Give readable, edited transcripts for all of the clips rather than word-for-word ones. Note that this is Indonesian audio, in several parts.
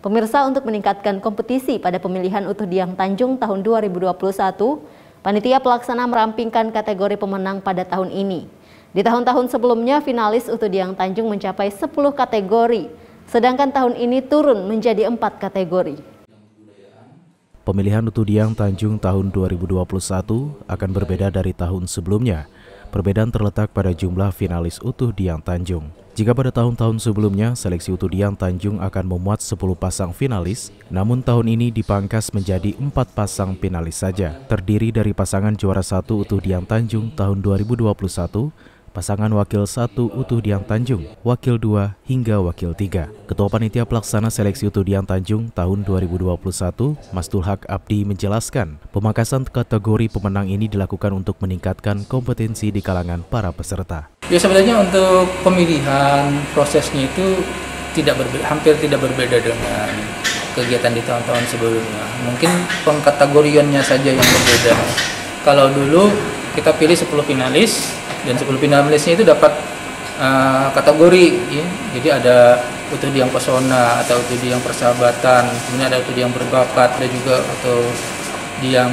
Pemirsa, untuk meningkatkan kompetisi pada pemilihan Utuh Diang Tanjung tahun 2021, panitia pelaksana merampingkan kategori pemenang pada tahun ini. Di tahun-tahun sebelumnya, finalis Utuh Diang Tanjung mencapai 10 kategori, sedangkan tahun ini turun menjadi 4 kategori. Pemilihan Utuh Diang Tanjung tahun 2021 akan berbeda dari tahun sebelumnya. Perbedaan terletak pada jumlah finalis Utuh Diang Tanjung. Jika pada tahun-tahun sebelumnya, seleksi Utuh Diang Tanjung akan memuat 10 pasang finalis, namun tahun ini dipangkas menjadi 4 pasang finalis saja. Terdiri dari pasangan juara 1 Utuh Diang Tanjung tahun 2021, pasangan wakil 1 Utuh Diang Tanjung, wakil 2 hingga wakil 3. Ketua Panitia Pelaksana Seleksi Utuh Diang Tanjung tahun 2021, Mas Tulhak Abdi menjelaskan, pemangkasan kategori pemenang ini dilakukan untuk meningkatkan kompetensi di kalangan para peserta. Ya, sebenarnya untuk pemilihan prosesnya itu hampir tidak berbeda dengan kegiatan di tahun-tahun sebelumnya. Mungkin pengkategoriannya saja yang berbeda. Kalau dulu kita pilih 10 finalis, dan 10 finalisnya itu dapat kategori, ya. Jadi ada Utuh Diang Pesona atau Utuh Diang Persahabatan, kemudian ada Utuh Diang Berbakat, ada juga Utuh Diang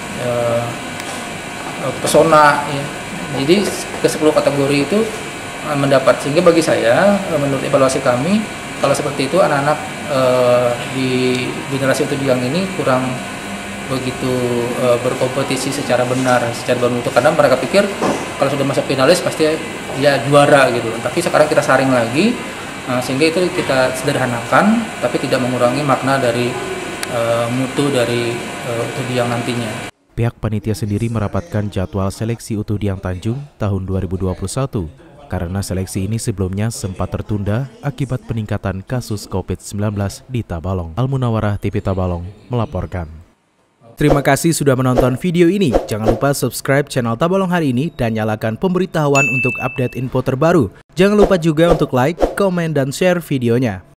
Pesona, ya. Jadi ke 10 kategori itu mendapat, sehingga bagi saya, menurut evaluasi kami, kalau seperti itu anak-anak di generasi Utuh Diang ini kurang begitu berkompetisi secara benar, secara bermutu, karena mereka pikir kalau sudah masuk finalis pasti dia juara gitu. Tapi sekarang kita saring lagi, sehingga itu kita sederhanakan, tapi tidak mengurangi makna dari mutu dari Utuh Diang nantinya. Pihak panitia sendiri merapatkan jadwal seleksi Utuh Diang Tanjung tahun 2021 karena seleksi ini sebelumnya sempat tertunda akibat peningkatan kasus COVID-19 di Tabalong. Al-Munawarah TV Tabalong melaporkan. Terima kasih sudah menonton video ini. Jangan lupa subscribe channel Tabalong Hari Ini dan nyalakan pemberitahuan untuk update info terbaru. Jangan lupa juga untuk like, komen, dan share videonya.